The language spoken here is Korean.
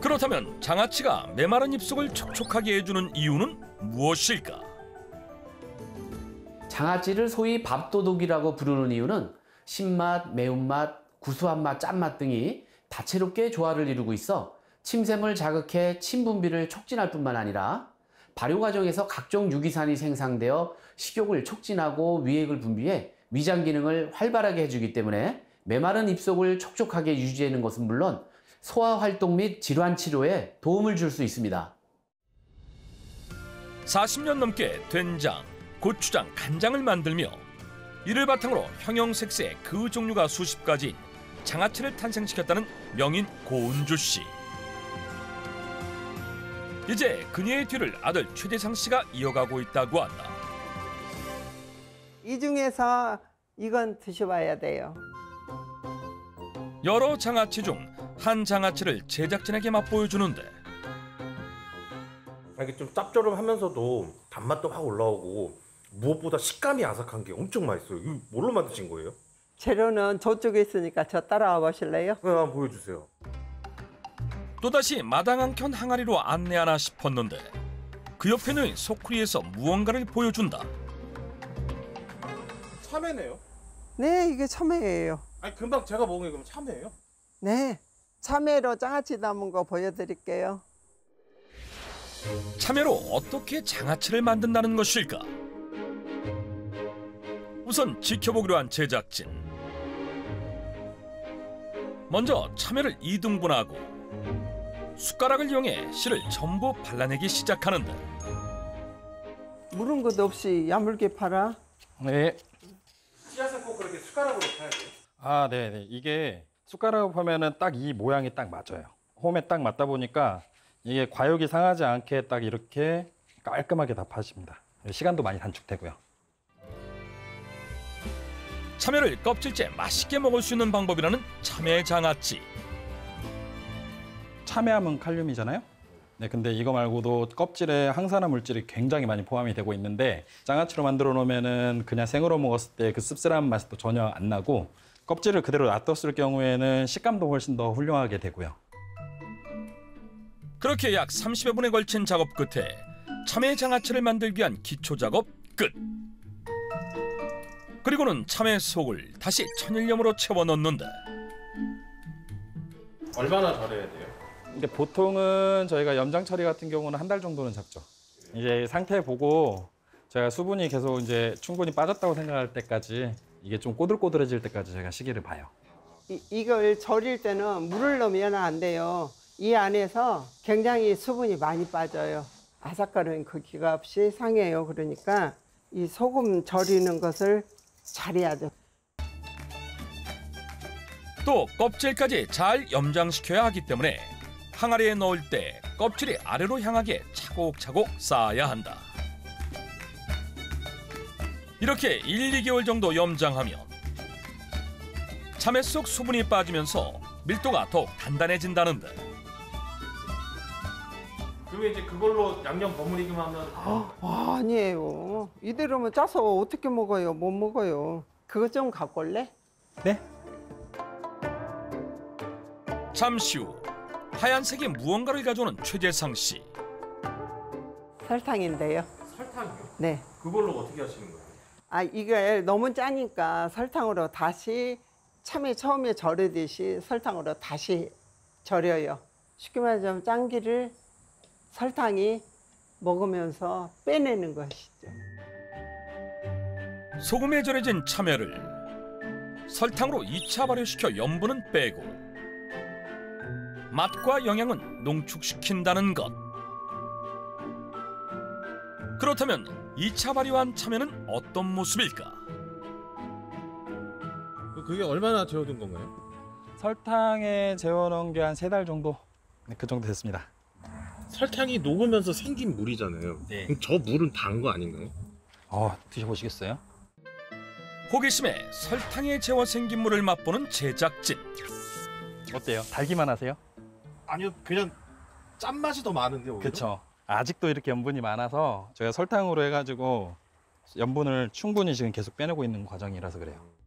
그렇다면 장아찌가 메마른 입속을 촉촉하게 해주는 이유는 무엇일까? 장아찌를 소위 밥도둑이라고 부르는 이유는 신맛, 매운맛, 구수한 맛, 짠맛 등이 다채롭게 조화를 이루고 있어 침샘을 자극해 침 분비를 촉진할 뿐만 아니라 발효 과정에서 각종 유기산이 생성되어 식욕을 촉진하고 위액을 분비해 위장 기능을 활발하게 해주기 때문에 메마른 입속을 촉촉하게 유지하는 것은 물론 소화 활동 및 질환 치료에 도움을 줄 수 있습니다. 40년 넘게 된장, 고추장, 간장을 만들며 이를 바탕으로 형형색색 그 종류가 수십 가지인 장아찌를 탄생시켰다는 명인 고은주 씨. 이제 그녀의 뒤를 아들 최대상 씨가 이어가고 있다고 한다. 이 중에서 이건 드셔봐야 돼요. 여러 장아찌 중 한 장아찌를 제작진에게 맛보여주는데 이게 좀 짭조름하면서도 단맛도 확 올라오고 무엇보다 식감이 아삭한 게 엄청 맛있어요. 이거 뭘로 만드신 거예요? 재료는 저쪽에 있으니까 저 따라와 보실래요? 네, 한번 보여주세요. 또다시 마당 한켠 항아리로 안내하나 싶었는데 그 옆에 놓인 소쿠리에서 무언가를 보여준다. 참외네요. 네, 이게 참외예요. 아니 금방 제가 먹은 게 그럼 참외예요? 네, 참외로 장아찌 담은 거 보여드릴게요. 참외로 어떻게 장아찌를 만든다는 것일까? 우선 지켜보기로 한 제작진. 먼저 참외를 2등분하고 숟가락을 이용해 씨를 전부 발라내기 시작하는데 물은 것 없이 야물게 팔아. 네. 씨앗은 꼭 그렇게 숟가락으로 파야 돼요? 아, 네네. 이게 숟가락으로 보면은 딱 이 모양이 딱 맞아요. 홈에 딱 맞다 보니까 이게 과육이 상하지 않게 딱 이렇게 깔끔하게 다 파집니다. 시간도 많이 단축되고요. 참외를 껍질째 맛있게 먹을 수 있는 방법이라는 참외 장아찌. 참외하면 칼륨이잖아요. 네, 근데 이거 말고도 껍질에 항산화 물질이 굉장히 많이 포함이 되고 있는데 장아찌로 만들어 놓으면은 그냥 생으로 먹었을 때 그 씁쓸한 맛도 전혀 안 나고 껍질을 그대로 놔뒀을 경우에는 식감도 훨씬 더 훌륭하게 되고요. 그렇게 약 30여 분에 걸친 작업 끝에 참외 장아찌를 만들기 위한 기초 작업 끝. 그리고는 참외 속을 다시 천일염으로 채워 넣는데 얼마나 절여야 돼요? 근데 보통은 저희가 염장 처리 같은 경우는 한 달 정도는 잡죠. 이제 상태 보고 제가 수분이 계속 이제 충분히 빠졌다고 생각할 때까지 이게 좀 꼬들꼬들해질 때까지 제가 시기를 봐요. 이걸 절일 때는 물을 넣으면 안 돼요. 이 안에서 굉장히 수분이 많이 빠져요. 아삭거리는 그 기가 없이 상해요. 그러니까 이 소금 절이는 것을 잘해야죠. 또 껍질까지 잘 염장시켜야 하기 때문에 항아리에 넣을 때 껍질이 아래로 향하게 차곡차곡 쌓아야 한다. 이렇게 1, 2개월 정도 염장하면 참외 속 수분이 빠지면서 밀도가 더욱 단단해진다는데 그러면 이제 그걸로 양념 버무리기만 하면 아니에요. 이대로면 짜서 어떻게 먹어요? 못 먹어요. 그것 좀 갖고 올래? 네? 잠시 후 하얀색의 무언가를 가져오는 최재상 씨. 설탕인데요. 설탕이요? 네. 그걸로 어떻게 하시는 거예요? 이게 너무 짜니까 설탕으로 다시 참외 처음에 절이듯이 설탕으로 다시 절여요. 쉽게 말하자면 짠기를 설탕이 먹으면서 빼내는 것이죠. 소금에 절여진 참외를 설탕으로 2차 발효시켜 염분은 빼고 맛과 영양은 농축시킨다는 것. 그렇다면 2차 발효한 참외는 어떤 모습일까? 그게 얼마나 재워둔 건가요? 설탕에 재워놓은 게 한 3달 정도? 네, 그 정도 됐습니다. 설탕이 녹으면서 생긴 물이잖아요. 네. 그럼 저 물은 단 거 아닌가요? 드셔보시겠어요? 호기심에 설탕에 재워 생긴 물을 맛보는 제작진. 어때요? 달기만 하세요? 아니요, 그냥 짠맛이 더 많은데요. 그렇죠. 아직도 이렇게 염분이 많아서 저희가 설탕으로 해가지고 염분을 충분히 지금 계속 빼내고 있는 과정이라서 그래요.